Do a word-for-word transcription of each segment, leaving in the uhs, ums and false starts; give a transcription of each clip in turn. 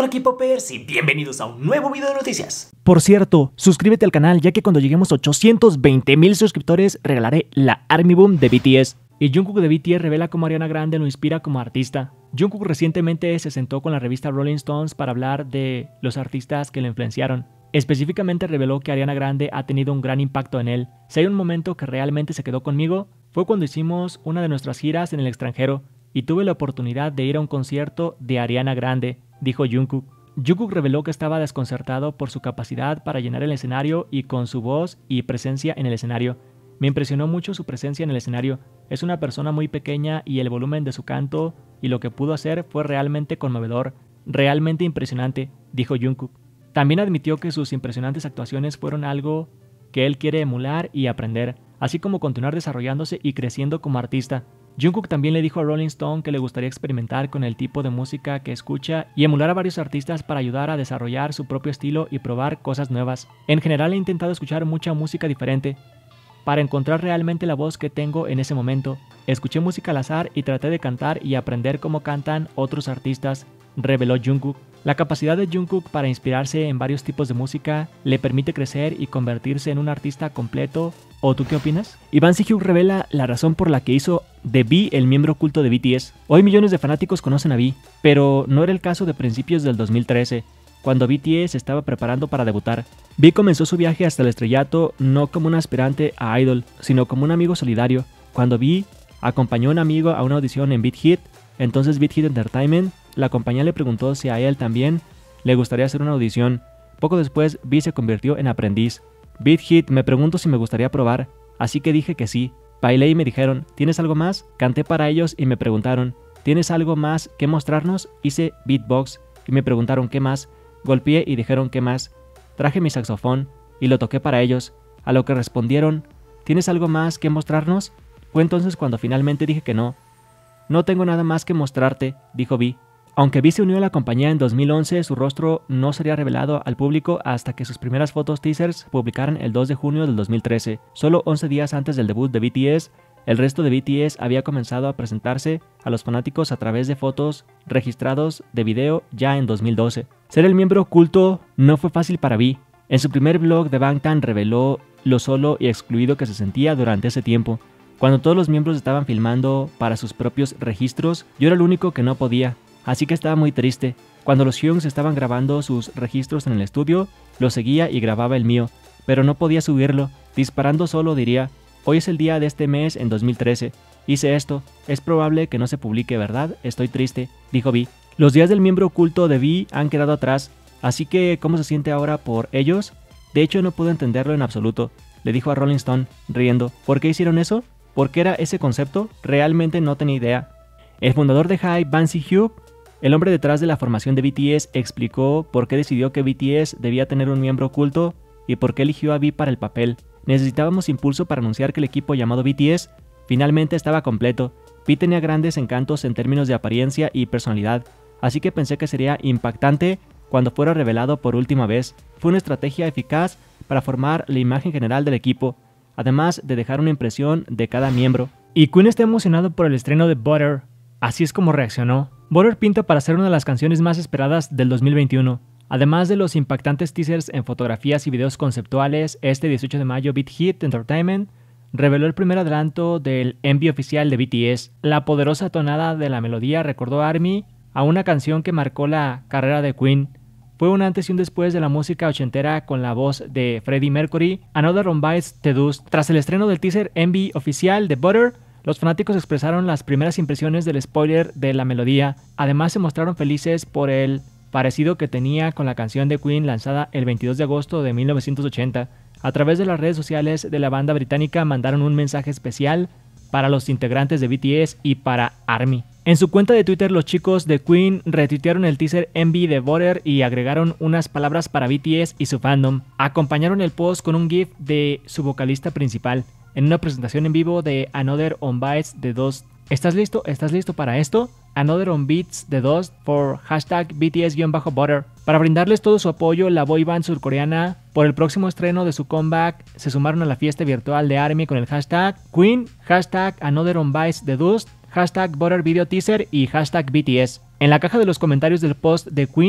Hola K-Popers y bienvenidos a un nuevo video de noticias. Por cierto, suscríbete al canal ya que cuando lleguemos a ochocientos veinte mil suscriptores regalaré la Army Boom de B T S. Y Jungkook de B T S revela cómo Ariana Grande lo inspira como artista. Jungkook recientemente se sentó con la revista Rolling Stones para hablar de los artistas que lo influenciaron. Específicamente reveló que Ariana Grande ha tenido un gran impacto en él. Si hay un momento que realmente se quedó conmigo, fue cuando hicimos una de nuestras giras en el extranjero y tuve la oportunidad de ir a un concierto de Ariana Grande, dijo Jungkook. Jungkook reveló que estaba desconcertado por su capacidad para llenar el escenario y con su voz y presencia en el escenario. Me impresionó mucho su presencia en el escenario. Es una persona muy pequeña y el volumen de su canto y lo que pudo hacer fue realmente conmovedor, realmente impresionante, dijo Jungkook. También admitió que sus impresionantes actuaciones fueron algo que él quiere emular y aprender, así como continuar desarrollándose y creciendo como artista. Jungkook también le dijo a Rolling Stone que le gustaría experimentar con el tipo de música que escucha y emular a varios artistas para ayudar a desarrollar su propio estilo y probar cosas nuevas. En general he intentado escuchar mucha música diferente para encontrar realmente la voz que tengo en ese momento. Escuché música al azar y traté de cantar y aprender cómo cantan otros artistas, reveló Jungkook. La capacidad de Jungkook para inspirarse en varios tipos de música le permite crecer y convertirse en un artista completo. ¿O tú qué opinas? Y Ban Si-hyuk revela la razón por la que hizo de V el miembro oculto de B T S. Hoy millones de fanáticos conocen a V, pero no era el caso de principios del dos mil trece, cuando B T S estaba preparando para debutar. V comenzó su viaje hasta el estrellato no como un aspirante a idol, sino como un amigo solidario. Cuando V acompañó a un amigo a una audición en Beat Hit, entonces Beat Hit Entertainment, la compañía le preguntó si a él también le gustaría hacer una audición. Poco después, V se convirtió en aprendiz. Beat Hit me preguntó si me gustaría probar, así que dije que sí. Bailé y me dijeron, ¿tienes algo más? Canté para ellos y me preguntaron, ¿tienes algo más que mostrarnos? Hice beatbox y me preguntaron ¿qué más? Golpeé y dijeron ¿qué más? Traje mi saxofón y lo toqué para ellos, a lo que respondieron, ¿tienes algo más que mostrarnos? Fue entonces cuando finalmente dije que no. No tengo nada más que mostrarte, dijo V. Aunque V se unió a la compañía en dos mil once, su rostro no sería revelado al público hasta que sus primeras fotos teasers publicaran el dos de junio del dos mil trece. Solo once días antes del debut de B T S, el resto de B T S había comenzado a presentarse a los fanáticos a través de fotos registrados de video ya en dos mil doce. Ser el miembro oculto no fue fácil para V. En su primer blog, The Bangtan reveló lo solo y excluido que se sentía durante ese tiempo. Cuando todos los miembros estaban filmando para sus propios registros, yo era el único que no podía. Así que estaba muy triste. Cuando los Hyungs estaban grabando sus registros en el estudio, lo seguía y grababa el mío, pero no podía subirlo. Disparando solo diría, hoy es el día de este mes en dos mil trece. Hice esto, es probable que no se publique, ¿verdad? Estoy triste, dijo V. Los días del miembro oculto de V han quedado atrás, así que ¿cómo se siente ahora por ellos? De hecho no puedo entenderlo en absoluto, le dijo a Rolling Stone, riendo. ¿Por qué hicieron eso? ¿Por qué era ese concepto? Realmente no tenía idea. El fundador de HYBE, Ban Si-hyuk, el hombre detrás de la formación de B T S, explicó por qué decidió que B T S debía tener un miembro oculto y por qué eligió a V para el papel. Necesitábamos impulso para anunciar que el equipo llamado B T S finalmente estaba completo. V tenía grandes encantos en términos de apariencia y personalidad, así que pensé que sería impactante cuando fuera revelado por última vez. Fue una estrategia eficaz para formar la imagen general del equipo, además de dejar una impresión de cada miembro. Y Queen está emocionado por el estreno de Butter. Así es como reaccionó. Butter pinta para ser una de las canciones más esperadas del dos mil veintiuno. Además de los impactantes teasers en fotografías y videos conceptuales, este dieciocho de mayo Beat Hit Entertainment reveló el primer adelanto del M V oficial de B T S. La poderosa tonada de la melodía recordó a ARMY, a una canción que marcó la carrera de Queen. Fue un antes y un después de la música ochentera con la voz de Freddie Mercury, Another One Bites the Dust. Tras el estreno del teaser M V oficial de Butter, los fanáticos expresaron las primeras impresiones del spoiler de la melodía. Además se mostraron felices por el parecido que tenía con la canción de Queen lanzada el veintidós de agosto de mil novecientos ochenta. A través de las redes sociales de la banda británica mandaron un mensaje especial para los integrantes de B T S y para ARMY. En su cuenta de Twitter, los chicos de Queen retuitearon el teaser M V de Butter y agregaron unas palabras para B T S y su fandom. Acompañaron el post con un GIF de su vocalista principal en una presentación en vivo de Another On Bites the Dust. ¿Estás listo? ¿Estás listo para esto? Another On Beats the Dust por hashtag B T S-Butter. Para brindarles todo su apoyo, la boy band surcoreana, por el próximo estreno de su comeback, se sumaron a la fiesta virtual de ARMY con el hashtag Queen, hashtag Another On Bites the Dust, hashtag Butter Video Teaser y hashtag B T S. En la caja de los comentarios del post de Queen,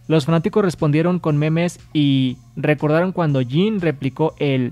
Los fanáticos respondieron con memes y recordaron cuando Jin replicó el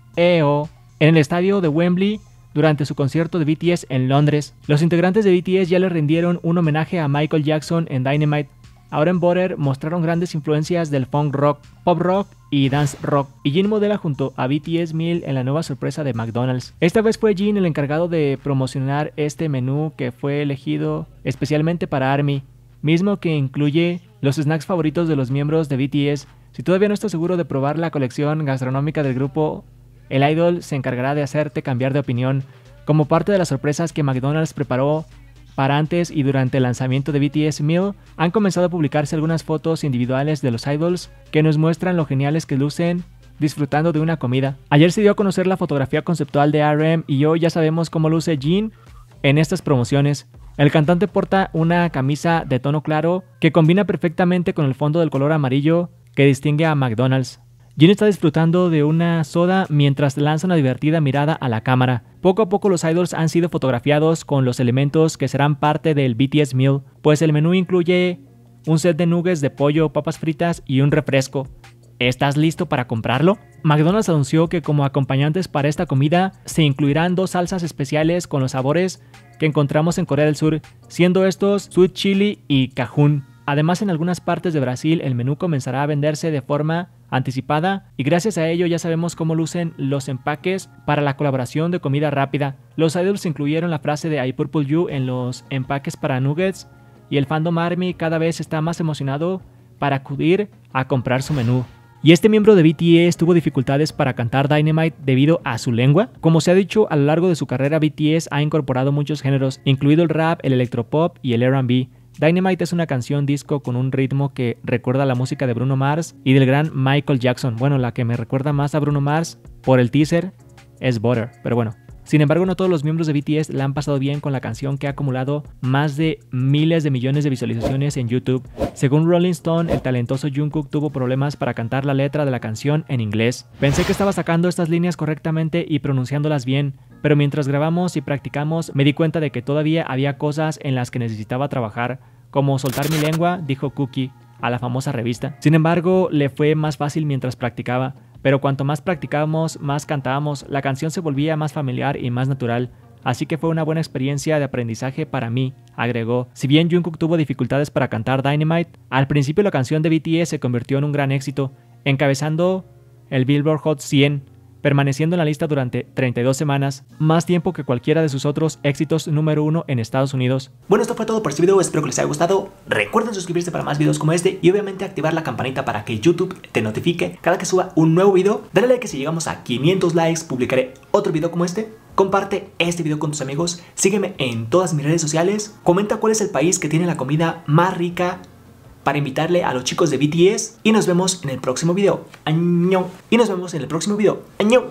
E O en el estadio de Wembley durante su concierto de B T S en Londres. Los integrantes de B T S ya le rindieron un homenaje a Michael Jackson en Dynamite. Ahora en Butter mostraron grandes influencias del funk rock, pop rock y dance rock, y Jin modela junto a B T S Meal en la nueva sorpresa de McDonald's. Esta vez fue Jin el encargado de promocionar este menú que fue elegido especialmente para ARMY, mismo que incluye los snacks favoritos de los miembros de B T S. Si todavía no estás seguro de probar la colección gastronómica del grupo, el idol se encargará de hacerte cambiar de opinión, como parte de las sorpresas que McDonald's preparó para antes y durante el lanzamiento de B T S Meal. Han comenzado a publicarse algunas fotos individuales de los idols que nos muestran lo geniales que lucen disfrutando de una comida. Ayer se dio a conocer la fotografía conceptual de R M y hoy ya sabemos cómo luce Jin en estas promociones. El cantante porta una camisa de tono claro que combina perfectamente con el fondo del color amarillo que distingue a McDonald's. Jin está disfrutando de una soda mientras lanza una divertida mirada a la cámara. Poco a poco los idols han sido fotografiados con los elementos que serán parte del B T S Meal, pues el menú incluye un set de nuggets de pollo, papas fritas y un refresco. ¿Estás listo para comprarlo? McDonald's anunció que como acompañantes para esta comida se incluirán dos salsas especiales con los sabores que encontramos en Corea del Sur, siendo estos sweet chili y cajún. Además, en algunas partes de Brasil el menú comenzará a venderse de forma anticipada y gracias a ello ya sabemos cómo lucen los empaques para la colaboración de comida rápida. Los idols incluyeron la frase de I Purple You en los empaques para nuggets y el fandom ARMY cada vez está más emocionado para acudir a comprar su menú. Y este miembro de B T S tuvo dificultades para cantar Dynamite debido a su lengua. Como se ha dicho, a lo largo de su carrera B T S ha incorporado muchos géneros, incluido el rap, el electropop y el R and B. Dynamite es una canción disco con un ritmo que recuerda a la música de Bruno Mars y del gran Michael Jackson. Bueno, la que me recuerda más a Bruno Mars por el teaser es Butter, pero bueno. Sin embargo, no todos los miembros de B T S la han pasado bien con la canción que ha acumulado más de miles de millones de visualizaciones en YouTube. Según Rolling Stone, el talentoso Jungkook tuvo problemas para cantar la letra de la canción en inglés. Pensé que estaba sacando estas líneas correctamente y pronunciándolas bien, pero mientras grabamos y practicamos me di cuenta de que todavía había cosas en las que necesitaba trabajar, como soltar mi lengua, dijo Cookie a la famosa revista. Sin embargo, le fue más fácil mientras practicaba, pero cuanto más practicábamos, más cantábamos, la canción se volvía más familiar y más natural, así que fue una buena experiencia de aprendizaje para mí, agregó. Si bien Jungkook tuvo dificultades para cantar Dynamite, al principio la canción de B T S se convirtió en un gran éxito, encabezando el Billboard Hot cien, permaneciendo en la lista durante treinta y dos semanas, más tiempo que cualquiera de sus otros éxitos número uno en Estados Unidos. Bueno, esto fue todo por este video, espero que les haya gustado. Recuerden suscribirse para más videos como este y obviamente activar la campanita para que YouTube te notifique cada que suba un nuevo video. Dale like que si llegamos a quinientos likes publicaré otro video como este. Comparte este video con tus amigos, sígueme en todas mis redes sociales, comenta cuál es el país que tiene la comida más rica para invitarle a los chicos de B T S y nos vemos en el próximo video. ¡Añón! Y nos vemos en el próximo video. ¡Añón!